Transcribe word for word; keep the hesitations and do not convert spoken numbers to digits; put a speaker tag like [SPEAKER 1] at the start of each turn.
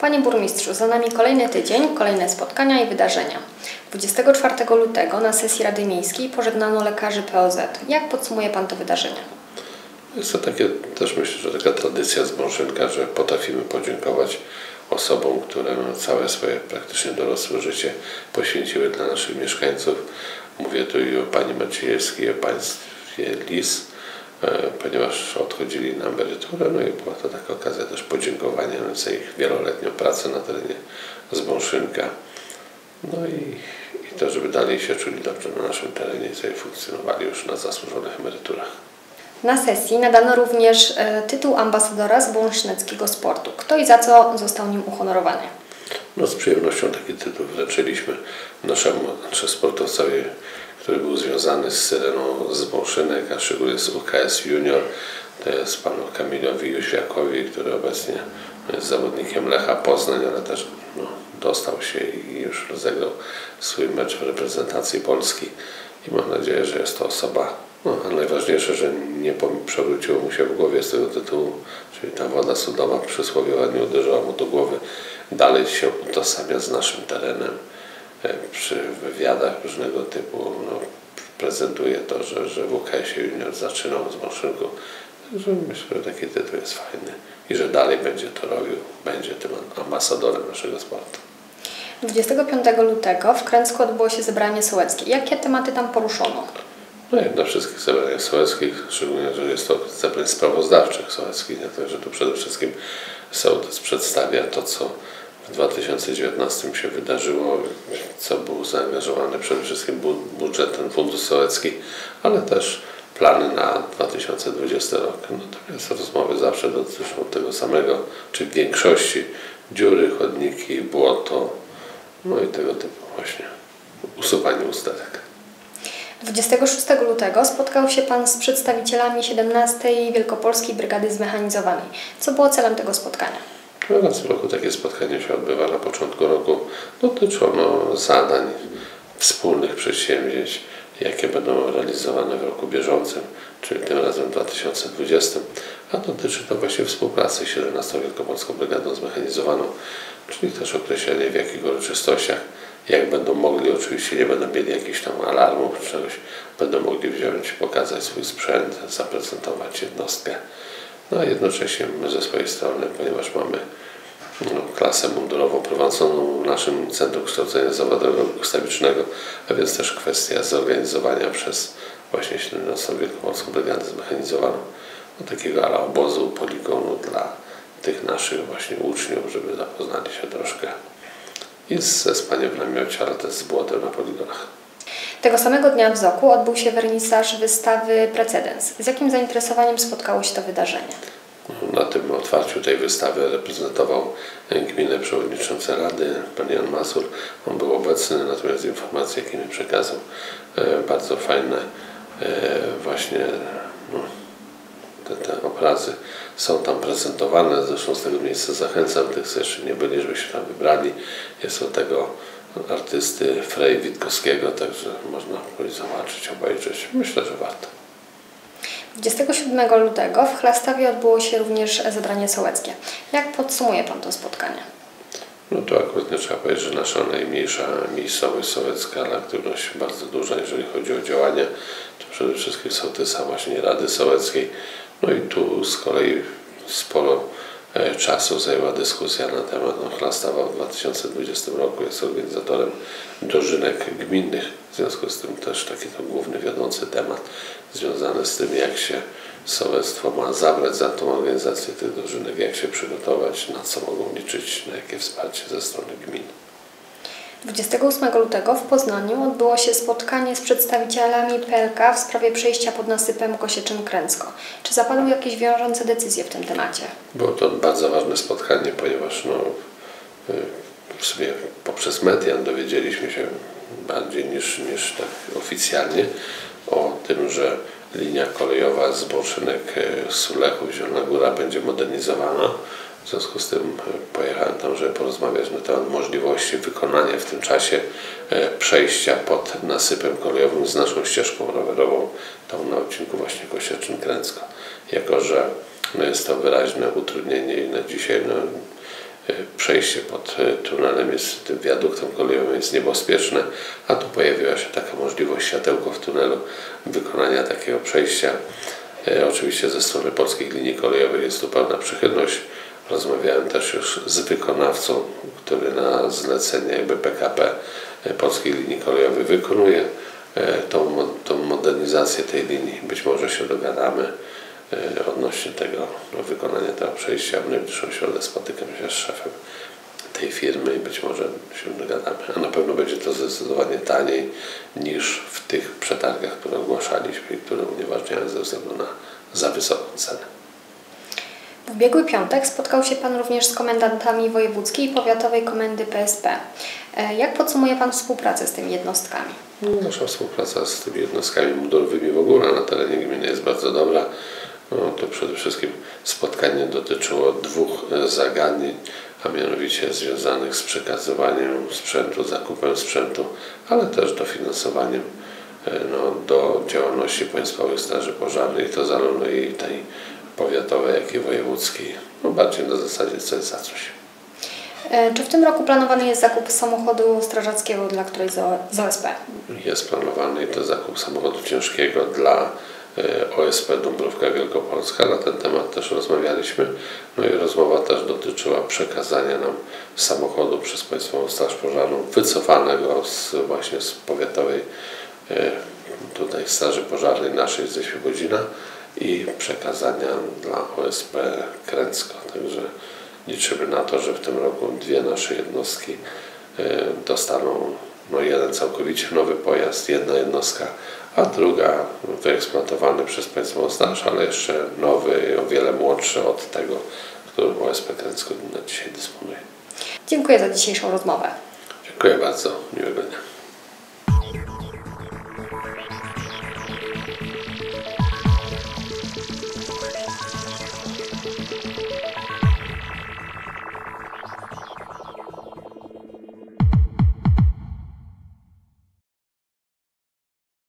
[SPEAKER 1] Panie burmistrzu, za nami kolejny tydzień, kolejne spotkania i wydarzenia. dwudziestego czwartego lutego na sesji Rady Miejskiej pożegnano lekarzy P O Z. Jak podsumuje Pan to wydarzenie?
[SPEAKER 2] Jest to takie, też myślę, że taka tradycja z Bąszynka, że potrafimy podziękować osobom, które no, całe swoje praktycznie dorosłe życie poświęciły dla naszych mieszkańców. Mówię tu i o pani Maciejewskiej, i o państwie Lis, ponieważ odchodzili na emeryturę, no i była to taka okazja też podziękowania za ich wieloletnią pracę na terenie Zbąszynka. No i, i to, żeby dalej się czuli dobrze na naszym terenie i sobie funkcjonowali już na zasłużonych emeryturach.
[SPEAKER 1] Na sesji nadano również e, tytuł ambasadora zbąszyneckiego sportu. Kto i za co został nim uhonorowany?
[SPEAKER 2] No, z przyjemnością taki tytuł wręczyliśmy naszemu, naszemu sportowcowi, który był związany z Syreną z Bąszynek, a szczególnie z U K S Junior. To jest panu Kamilowi Jóźwiakowi, który obecnie jest zawodnikiem Lecha Poznań, ale też no, dostał się i już rozegrał swój mecz w reprezentacji Polski. I mam nadzieję, że jest to osoba, no, a najważniejsze, że nie przewróciło mu się w głowie z tego tytułu, czyli ta woda sodowa przysłowiowa nie uderzyła mu do głowy. Dalej się utożsamia z naszym terenem. Przy wywiadach różnego typu no, prezentuje to, że, że w U K S Junior zaczynał z Bąszynku. Także myślę, że taki tytuł jest fajny i że dalej będzie to robił, będzie tym ambasadorem naszego sportu.
[SPEAKER 1] dwudziestego piątego lutego w Kręcku odbyło się zebranie sołeckie. Jakie tematy tam poruszono?
[SPEAKER 2] No jak na wszystkich zebraniach sołeckich, szczególnie, że jest to zebrań sprawozdawczych sołeckich, także tu przede wszystkim sołtys przedstawia to, co w dwa tysiące dziewiętnastym się wydarzyło, co był zaangażowany przede wszystkim budżet, ten fundusz sołecki, ale też plany na dwa tysiące dwudziesty rok. Natomiast rozmowy zawsze dotyczą tego samego, czy w większości dziury, chodniki, błoto, no i tego typu właśnie usuwanie usterek.
[SPEAKER 1] dwudziestego szóstego lutego spotkał się Pan z przedstawicielami siedemnastej Wielkopolskiej Brygady Zmechanizowanej. Co było celem tego spotkania?
[SPEAKER 2] Raz w roku takie spotkanie się odbywa na początku roku. Dotyczy ono zadań, wspólnych przedsięwzięć, jakie będą realizowane w roku bieżącym, czyli tym razem w dwa tysiące dwudziestym. A dotyczy to właśnie współpracy z siedemnastą Wielkopolską Brygadą Zmechanizowaną, czyli też określenie w jakich uroczystościach, jak będą mogli, oczywiście nie będą mieli jakichś tam alarmów, czegoś, będą mogli wziąć, pokazać swój sprzęt, zaprezentować jednostkę. No a jednocześnie my ze swojej strony, ponieważ mamy no, klasę mundurową prowadzoną w naszym Centrum Kształcenia Zawodowego Ustawicznego, a więc też kwestia zorganizowania przez właśnie siedemnastą Wielkopolską Brygadę Zmechanizowaną no, takiego ala obozu, poligonu dla tych naszych właśnie uczniów, żeby zapoznali się troszkę i ze spaniem w namiocie, ale też z błotem na poligonach.
[SPEAKER 1] Tego samego dnia w Zoku odbył się wernisaż wystawy Precedens. Z jakim zainteresowaniem spotkało się to wydarzenie?
[SPEAKER 2] Na tym otwarciu tej wystawy reprezentował gminę przewodniczący Rady, pan Jan Masur. On był obecny, natomiast informacje, jakie mi przekazał, bardzo fajne właśnie no, te, te obrazy są tam prezentowane. Zresztą z tego miejsca zachęcam tych, co jeszcze nie byli, żeby się tam wybrali. Jest to tego artysty Frej Witkowskiego, także można zobaczyć, obejrzeć. Myślę, że warto.
[SPEAKER 1] dwudziestego siódmego lutego w Chlastawie odbyło się również zebranie sołeckie. Jak podsumuje Pan to spotkanie?
[SPEAKER 2] No to akurat nie trzeba powiedzieć, że nasza najmniejsza miejscowość sołecka, ale aktywność bardzo duża, jeżeli chodzi o działania, to przede wszystkim sołtysa właśnie Rady Sołeckiej. No i tu z kolei sporo czasu zajęła dyskusja na temat no, Chlastawa w dwa tysiące dwudziestym roku jest organizatorem dożynek gminnych. W związku z tym też taki to główny, wiodący temat związany z tym, jak się sołectwo ma zabrać za tą organizację tych dożynek, jak się przygotować, na co mogą liczyć, na jakie wsparcie ze strony gmin.
[SPEAKER 1] dwudziestego ósmego lutego w Poznaniu odbyło się spotkanie z przedstawicielami P L K w sprawie przejścia pod nasypem Kosieczyn-Kręcko. Czy zapadły jakieś wiążące decyzje w tym temacie?
[SPEAKER 2] Było to bardzo ważne spotkanie, ponieważ no, w sumie poprzez media dowiedzieliśmy się bardziej niż, niż tak oficjalnie o tym, że linia kolejowa z Bąszynek-Sulechów, Zielona Góra będzie modernizowana. W związku z tym pojechałem tam, żeby porozmawiać na temat możliwości wykonania w tym czasie przejścia pod nasypem kolejowym z naszą ścieżką rowerową, tam na odcinku właśnie Kosieczyn-Kręcko. Jako że no jest to wyraźne utrudnienie i na dzisiaj no, przejście pod tunelem, jest tym wiaduktem kolejowym, jest niebezpieczne, a tu pojawiła się taka możliwość, światełko w tunelu, wykonania takiego przejścia. E, oczywiście ze strony Polskich Linii Kolejowych jest tu pełna przychylność. Rozmawiałem też już z wykonawcą, który na zlecenie jakby P K P Polskich Linii Kolejowych wykonuje e, tą, tą modernizację tej linii. Być może się dogadamy e, odnośnie tego no, wykonania tego przejścia. W najbliższą środę spotykam się z szefem tej firmy i być może się dogadamy. A na pewno będzie to zdecydowanie taniej niż w tych przetargach, które ogłaszaliśmy i które unieważniałem ze względu na za wysoką cenę.
[SPEAKER 1] W ubiegły piątek spotkał się Pan również z komendantami wojewódzkiej i powiatowej komendy P S P. Jak podsumuje Pan współpracę z tymi jednostkami?
[SPEAKER 2] No, nasza współpraca z tymi jednostkami mundurowymi w ogóle na terenie gminy jest bardzo dobra. No, to przede wszystkim spotkanie dotyczyło dwóch zagadnień, a mianowicie związanych z przekazywaniem sprzętu, zakupem sprzętu, ale też dofinansowaniem no, do działalności Państwowych Straży Pożarnej, to zarówno i tej powiatowej, jak i wojewódzkiej. No, bardziej na zasadzie coś za coś.
[SPEAKER 1] Czy w tym roku planowany jest zakup samochodu strażackiego dla którejś z O S P?
[SPEAKER 2] Jest planowany i to zakup samochodu ciężkiego dla O S P Dąbrówka Wielkopolska. Na ten temat też rozmawialiśmy. No i rozmowa też dotyczyła przekazania nam samochodu przez Państwową Straż Pożarną, wycofanego z, właśnie z powiatowej tutaj Straży Pożarnej naszej ze Świebodzina i przekazania dla O S P Kręcko. Także liczymy na to, że w tym roku dwie nasze jednostki dostaną no jeden całkowicie nowy pojazd, jedna jednostka, a druga wyeksploatowany przez Państwową Straż, ale jeszcze nowy, o wiele młodszy od tego, którym O S P Kręcko na dzisiaj dysponuje.
[SPEAKER 1] Dziękuję za dzisiejszą rozmowę.
[SPEAKER 2] Dziękuję bardzo. Miłego dnia.